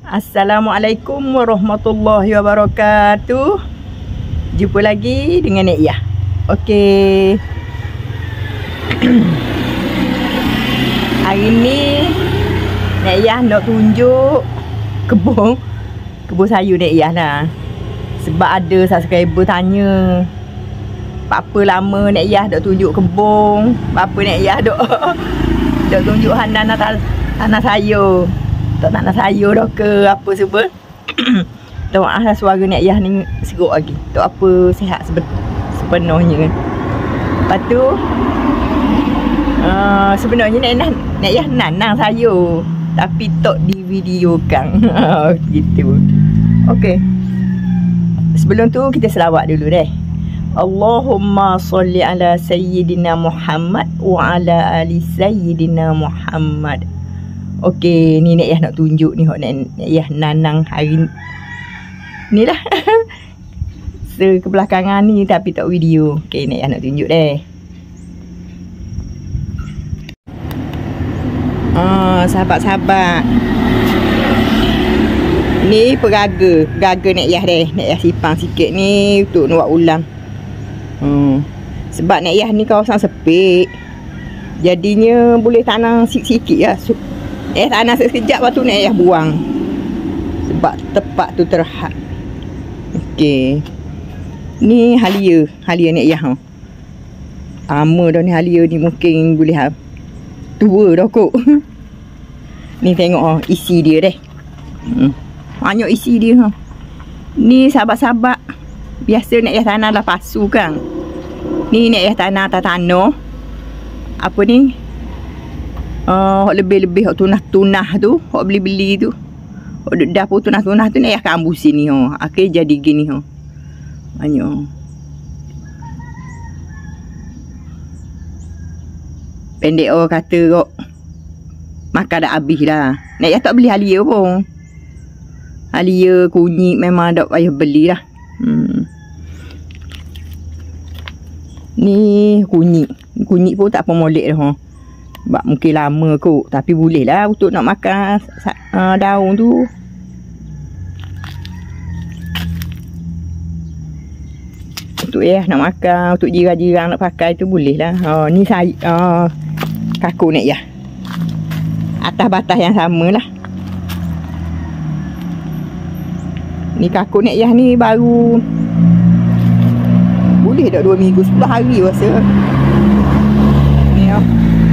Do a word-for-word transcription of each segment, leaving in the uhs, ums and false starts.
Assalamualaikum warahmatullahi wabarakatuh. Jumpa lagi dengan Nek Yah. Okey. Hari ni Nek Yah nak tunjuk kebun kebun sayur Nek Yah lah. Sebab ada subscriber tanya, apa lama Nek Yah dok tunjuk kebun, apa Nek Yah dok dok tunjuk hanan tanah sayur. Tak nak sayur dah ke apa sebab. Tak maaf lah suara Nek Yah ni seruk lagi. Tak apa, sihat sepenuhnya. Lepas tu uh, sebenarnya Nek, Nek Yah nanang sayur, tapi tak di videokan. Gitu. Okey. Sebelum tu kita selawat dulu deh. Allahumma salli ala sayyidina Muhammad wa ala ali sayyidina Muhammad. Okey, ni Nek Yah nak tunjuk ni hok Nek Yah nanang hari ni lah. Sekebelakangan ni tapi tak video. Okey, Nek Yah nak tunjuk deh. Ah, sahabat-sahabat. Ni peraga, peraga Nek Yah deh. Nek Yah sipang sikit ni untuk nak buat ulang. Hmm. Sebab Nek Yah ni kawasan sepik. Jadinya boleh tanam sikit-sikit lah. Eh tanah sekejap lepas tu Nek Yah buang. Sebab tempat tu terhad. Okey. Ni halia, halia Nek Yah. Lama dah ni halia ni, mungkin boleh ha. Tua dah kot. Ni tengok oh, isi dia deh. Hmm. Banyak isi dia ha. Ni sahabat-sahabat, biasa Nek Yah tanah lah pasu kan. Ni Nek Yah tanah atas tanah. Apa ni? Uh, lebih-lebih hok tunah-tunah tu, hok beli-beli tu. Hok dapur tunah-tunah tu Nek Yah kambus sini ha. Akhir jadi gini ha. Banyak. Pendek orang kata kok makan dah habis dah. Nek Yah tak beli halia pun. Halia kunyit memang tak payah beli dah. Hmm. Ni kunyit. Kunyit pun tak apa molek dah ha. Sebab mungkin lama kot. Tapi boleh lah untuk nak makan uh, daun tu. Untuk ya nak makan, untuk jirang-jirang nak pakai tu boleh lah. Oh, ni saya uh, kaku Nek Yah. Atas batas yang sama lah. Ni kaku Nek Yah ni baru boleh tak dua minggu, sepuluh hari rasa. Ni oh.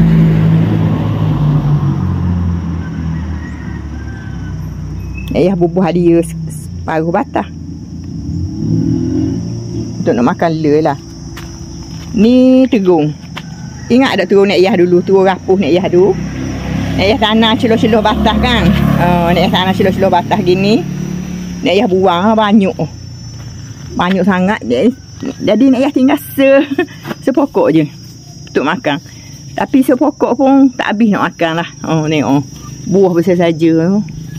Nek Yah bubuh halia separuh batah untuk nak makan le lah. Ni terung. Ingat tak terung Nek Yah dulu, terung rapuh Nek Yah tu. Nek Yah tanah celuh-celuh batah kan. uh, Nek Yah tanah celuh-celuh batah gini, Nek Yah buang banyak. Banyak sangat. Jadi Nek Yah tinggal se sepokok je untuk makan. Tapi sepokok pun tak habis nak makan lah. Oh, tengok buah besar saja.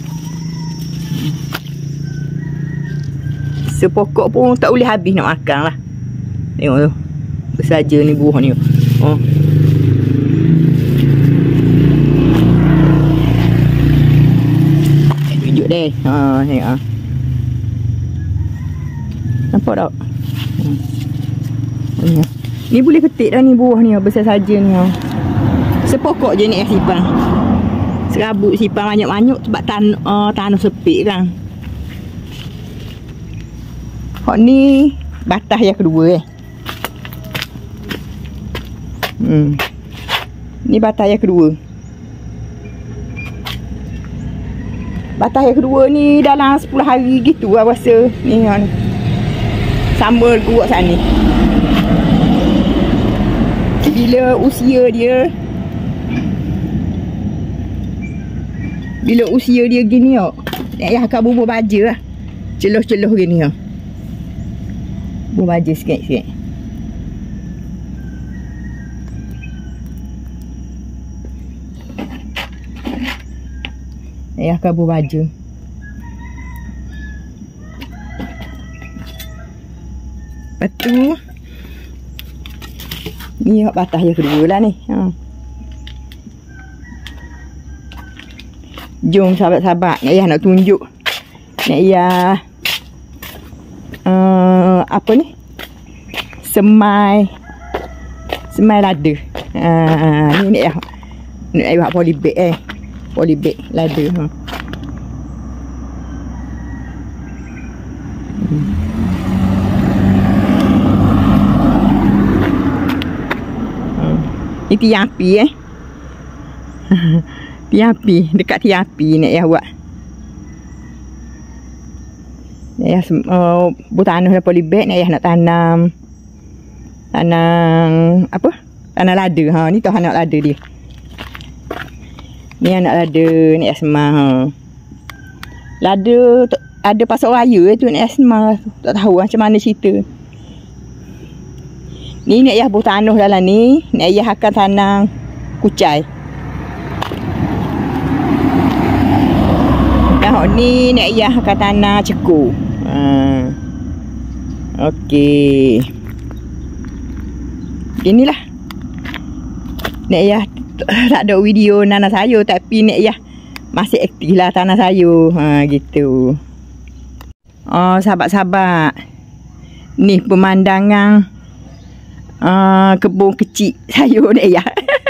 Sepokok pun tak boleh habis nak makan lah. Tengok tu. Bersaja ni buah ni. Oh. Tunjuk deh. Ha, tengok ah. Nampak tak? Hmm. Ni, ni boleh petik dah ni buah ni. Besar saja ni. Sepokok je ni simpan. Serabut simpan banyak-banyak sebab tan uh, tanah sepik kan. Hok ni batah yang kedua eh. Hmm. Ni batah yang kedua. Batah yang kedua ni dalam sepuluh hari gitu lah rasa. Ni kan. Sambal kuat saat ni. Bila usia dia Bila usia dia gini oh, Nek Yah akan bubur baja lah. Celuh-celuh gini oh. Bubur baja sikit-sikit. Nek Yah akan bubur baja. Lepas tu ni batah yang kedua lah ni. Ha. Jom sahabat-sahabat, Nek Yah nak tunjuk Nek Yah uh, apa ni? Semai Semai lada. uh, Ni Nek Yah Nek Yah buat polybag eh Polybag lada. ha. hmm. Ni tiang api eh tiang api, dekat tiang api Nek Yah buat. Nek Yah uh, bertanam dalam polybag. Nek Yah nak tanam Tanam apa? Tanam lada. Ha, ni tahu anak lada dia. Ni anak lada Nek Yah semah. Ha. Lada ada pasal raya tu Nek Yah semah. Tak tahu macam mana cerita. Ni Nek Yah bertanam dalam ni. Nek Yah akan tanam kucai. Tengok ni Nek Yah akan tanam ceku. Ha. Okey. Inilah Nek Yah tak ada video nanam sayur, tapi Nek Yah masih aktif lah tanam sayur. Ha, gitu. Oh, sahabat-sahabat, ni pemandangan uh, kebun kecil sayur Nek Yah.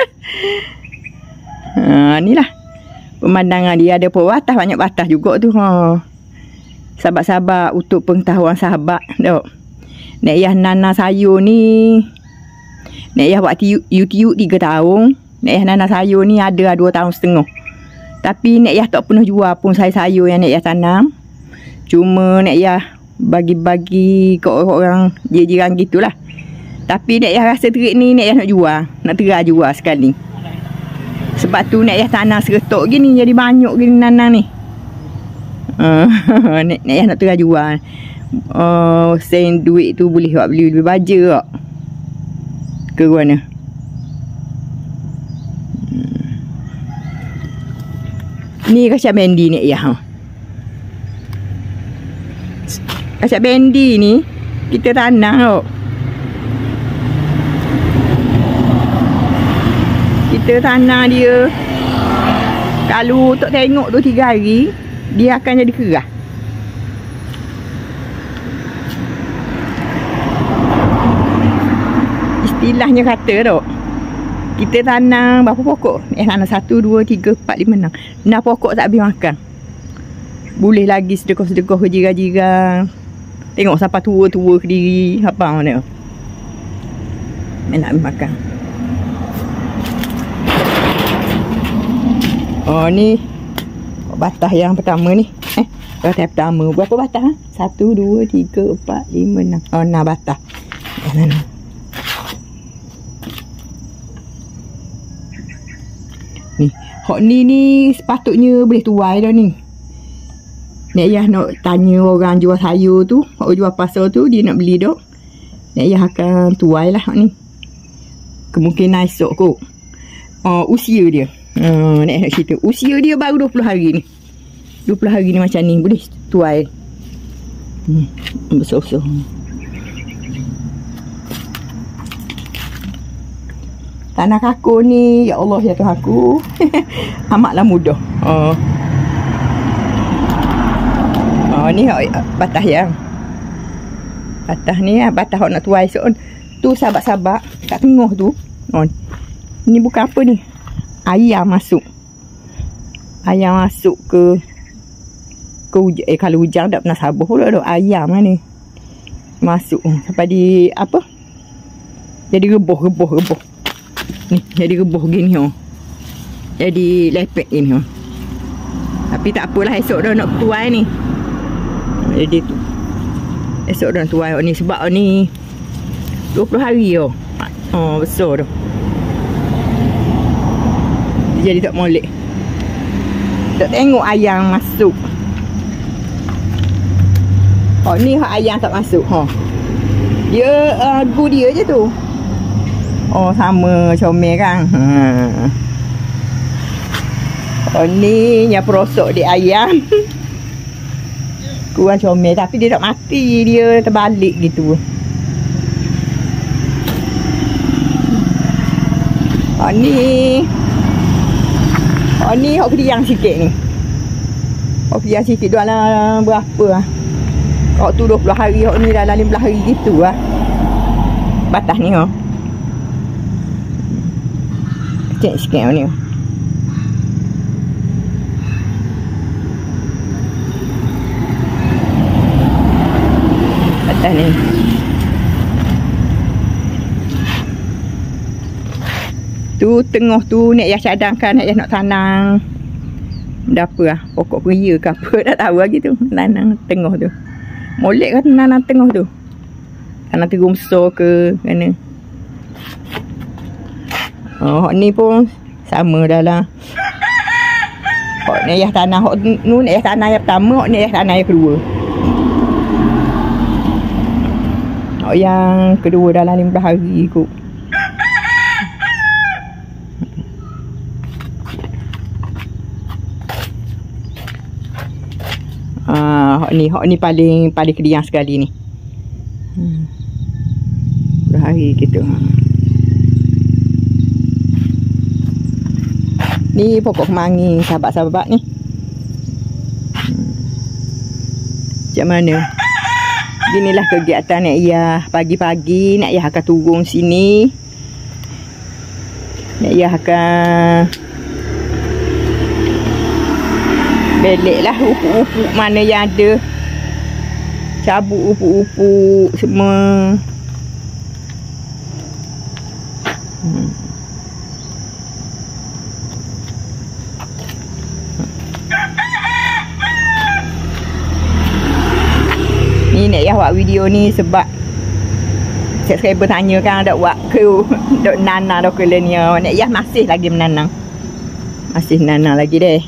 Ha, ni lah pemandangan dia. Ada pun batas, banyak batas juga tu. Ha. Sahabat-sahabat, untuk pengetahuan sahabat, dok, Nek Yah nanam sayur ni, Nek Yah buat YouTube tiga tahun. Nek Yah nanam sayur ni ada dua tahun setengah. Tapi Nek Yah tak pernah jual pun sayur-sayur yang Nek Yah tanam. Cuma Nek Yah bagi-bagi ke orang-orang jiran gitulah. Tapi Nek Yah rasa terik ni Nek Yah nak jual, nak terah jual sekali. Sebab tu Nek Yah tanam seretok gini, jadi banyak gini nanam ni. Uh, Nek, Nek Yah nak terah jual. Uh, sen duit tu boleh buat beli lebih baja tak? Ke mana? Hmm. Ni kacang bendi Nek Yah. Ha. Kacang bendi ni kita tanam tak? Kita tanam dia. Kalau tak tengok tu tiga hari, dia akan jadi keras. Istilahnya kata tak, kita tanam berapa pokok? Eh, tanam satu, dua, tiga, empat, lima, enam. Enam pokok tak habis makan. Boleh lagi sedekah-sedekah ke jiran-jiran. Tengok sampai tua-tua ke diri. Apa mana? Nak habis makan. Oh, ni batah yang pertama ni. Eh, batah pertama. Berapa batah? Ha? Satu, dua, tiga, empat, lima, enam. Oh, enam batah. Mana? Ni. Hok ni ni sepatutnya boleh tuai dah ni. Nek Yah nak tanya orang jual sayur tu. Hok jual pasar tu, dia nak beli dah. Nek Yah akan tuai lah hok ni. Kemungkinan esok kot. Oh, usia dia. Uh, Nek nak cerita usia dia baru dua puluh hari ni. dua puluh hari ni macam ni boleh tuai. Hmm, besar-besar. Tanah kakul ni, ya Allah ya Tuhan aku. Amatlah mudah. Oh. Oh, ni batah yang. Batah ni batah nak tuai esok. Tu sahabat-sahabat kat tengah tu. Oh. Ni bukan apa ni? Ayam masuk. Ayam masuk ke ke hujan. Eh, kalau hujan tak pernah sabar pula dok. Ayam lah ni masuk sampai di apa, jadi reboh reboh reboh ni, jadi reboh gini oh. Jadi lepek gini oh. Tapi tak apalah, esok dah nak tuai ni. Jadi tu esok dah nak tuai oh, ni sebab oh, ni dua puluh hari oh. Oh, besar dah. Jadi tak molek. Tak tengok ayam masuk. Oh, ni hak ayam tak masuk. Ha. Dia uh, gu dia je tu. Oh, sama comel kan. Ha. Oh, ni yang perosok di ayam. Kurang comel tapi dia tak mati, dia terbalik gitu. Oh, ni Oh, ni hok kediang sikit ni. Oh biar sikit dalam berapa lah. Kau tu dua puluh hari, kau ni dalam lima belas hari gitu lah. Batas ni oh. Kecil sikit ni. Batas ni. Tu tengah tu nak ya cadangkan, nak ya nak tanang. Dah apa lah, pokok keria ke apa, tak tahu lagi tu. Tanang tengah tu. Molek kan tanang tengah tu. Tanang terung besar ke, mana. Oh, ni pun sama dah lah. Hok nak ya tanah, hok nu nak ya tanah yang pertama, hok nak ya tanah yang kedua. Hok yang kedua dalam lima belas hari kot. Ah, hok ni, hok ni paling paling kediang sekali ni. Hmm. Berhari gitu. Ni pokok kemangi sahabat-sahabat ni. Hmm. Macam mana? Inilah kegiatan Nek Yah pagi-pagi. Nek Yah akan turun sini. Nek Yah akan belek lah upuk-upuk mana yang ada. Cabut upuk-upuk semua. Hmm. Ni Nek Yah buat video ni sebab subscriber tanya kan ada buat ke dok nanang dok kelenya. Nek Yah masih lagi menanang. Masih menanang lagi deh.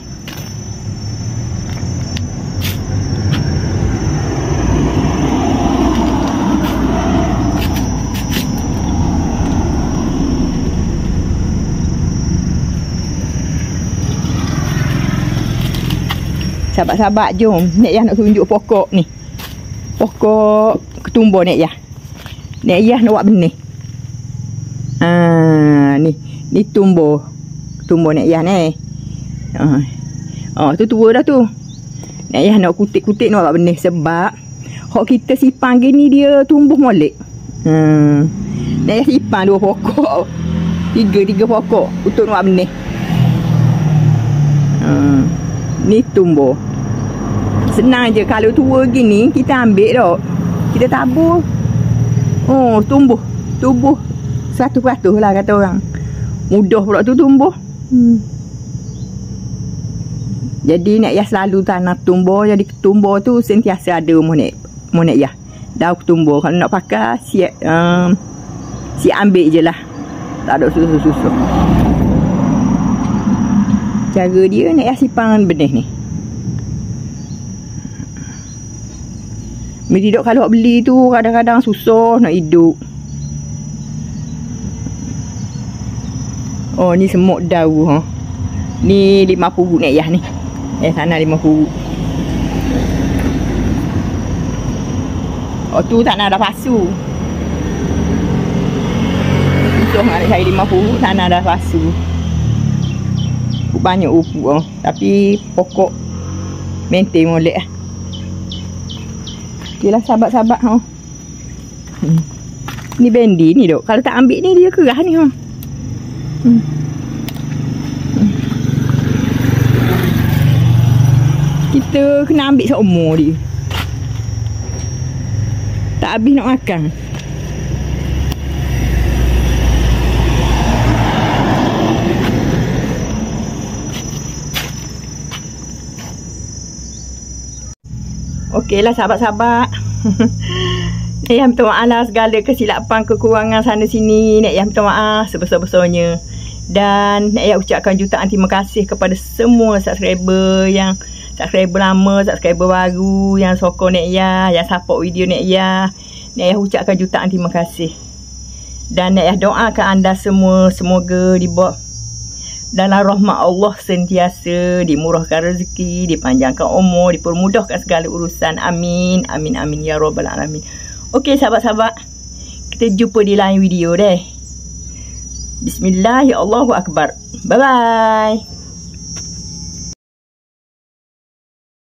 Sahabat-sahabat, jom Nek Yah nak tunjuk pokok ni. Pokok ketumbar Nek Yah. Nek Yah nak buat benih. Ah, ni ni tumbuh. Tumbuh Nek Yah ni. Ah. Oh, tu tua dah tu. Nek Yah nak kutik-kutik nak buat benih sebab hok kita sipang gini dia tumbuh molek. Hmm. Nek Yah sipang dua pokok. Tiga tiga pokok untuk nak buat benih. Hmm. Ni tumbuh. Senang je kalau tua gini kita ambil dak. Kita tabur. Oh, tumbuh. Tumbuh seratus peratus lah kata orang. Mudah pula tu tumbuh. Hmm. Jadi Nek Yah selalu tanam tumbuh, jadi tumbuh tu sentiasa ada rumah Nek, rumah Nek Yah. Daun tumbuh kalau nak pakai siap um, siap ambil je lah. Tak ada susah-susah. Cara dia Nek Yah sipang benih ni. Mesti dok kalau beli tu kadang-kadang susah nak hidup. Oh ni semut daun ha. Ni lima puluh Nek Yah ni. Eh sana lima puluh. Oh tu tak nak ada pasu. Susah nak cari lima puluh tak nak ada pasu. Banyak upuk oh. Tapi pokok maintain molek ah. Okeylah sahabat-sahabat ha. Hmm. Ni bendi ni dok. Kalau tak ambil ni dia kerah ni ha. Hmm. Hmm. Kita kena ambil seumur dia. Tak habis nak makan. Okeylah sahabat-sahabat. Nek Yah minta maaf lah segala kesilapan, kekurangan sana sini. Nek Yah minta maaf sebesar-besarnya. Dan Nek Yah ucapkan jutaan terima kasih kepada semua subscriber yang subscriber lama, subscriber baru yang sokong Nek Yah, yang support video Nek Yah. Nek Yah ucapkan jutaan terima kasih. Dan Nek Yah doakan anda semua semoga dibawa dalam rahmat Allah sentiasa, dimurahkan rezeki, dipanjangkan umur, dipermudahkan segala urusan. Amin, amin, amin ya rabbal alamin. Okey sahabat-sahabat, kita jumpa di lain video deh. Bismillah, ya Allahu akbar. Bye bye.